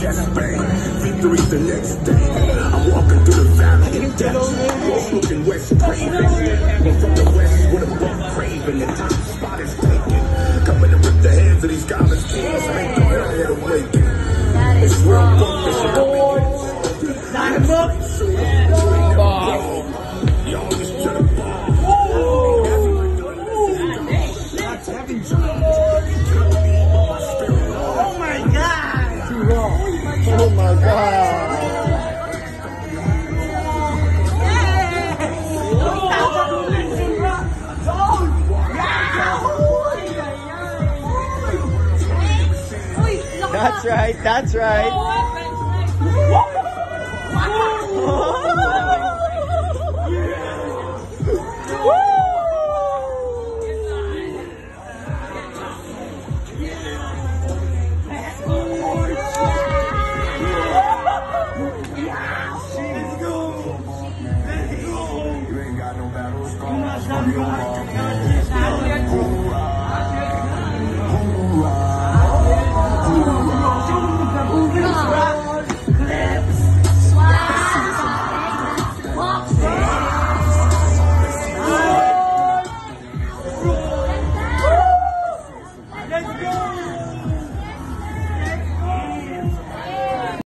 chest bang. Victory's the next day. I'm walking through the valley of death. Wolf looking west craving. I'm from the west with a buck craving. The top spot is taken. Coming to rip the hands of these goblin kids. Make the head awaken. It's real book. This shit coming. Not a book. Y'all just to the ball. Oh my God! Too long. Oh my God! That's right, that's right. You ain't got no battles,